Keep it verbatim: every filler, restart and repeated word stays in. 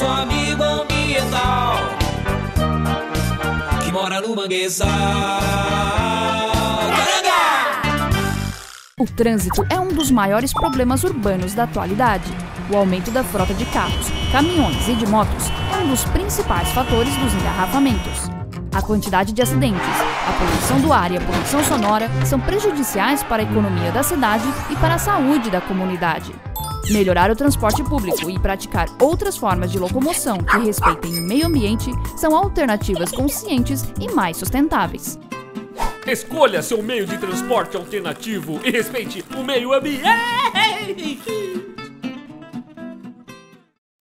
nosso amigo ambiental que mora no Manguezal. O trânsito é um dos maiores problemas urbanos da atualidade. O aumento da frota de carros, caminhões e de motos é um dos principais fatores dos engarrafamentos. A quantidade de acidentes, a poluição do ar e a poluição sonora são prejudiciais para a economia da cidade e para a saúde da comunidade. Melhorar o transporte público e praticar outras formas de locomoção que respeitem o meio ambiente são alternativas conscientes e mais sustentáveis. Escolha seu meio de transporte alternativo e respeite o meio ambiente!